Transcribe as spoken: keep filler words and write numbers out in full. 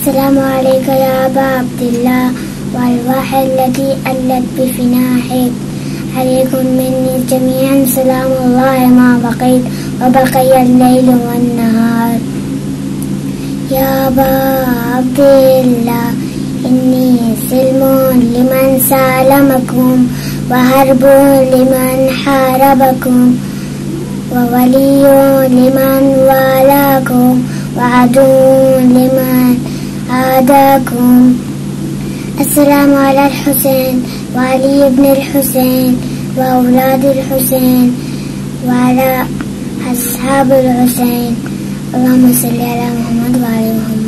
السلام عليك يا أبا عبد الله والروح التي ألت بفناحك. عليكم مني جميعا سلام الله ما بقيت وبقي الليل والنهار. يا أبا عبد الله إني سلم لمن سالمكم وهرب لمن حاربكم وولي لمن والاكم وعدو لمن عاداكم. السلام على الحسين وعلي بن الحسين وأولاد الحسين وعلى أصحاب الحسين. اللهم صل على محمد وعلى محمد.